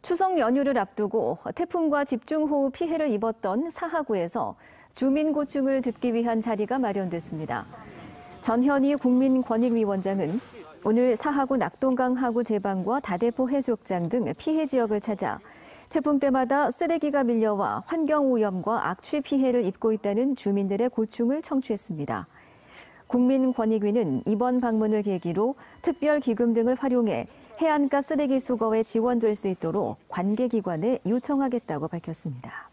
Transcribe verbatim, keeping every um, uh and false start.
추석 연휴를 앞두고 태풍과 집중호우 피해를 입었던 사하구에서 주민 고충을 듣기 위한 자리가 마련됐습니다. 전현희 국민권익위원장은 오늘 사하구 낙동강 하구 제방과 다대포 해수욕장 등 피해 지역을 찾아 태풍 때마다 쓰레기가 밀려와 환경오염과 악취 피해를 입고 있다는 주민들의 고충을 청취했습니다. 국민권익위는 이번 방문을 계기로 특별기금 등을 활용해 해안가 쓰레기 수거에 지원될 수 있도록 관계기관에 요청하겠다고 밝혔습니다.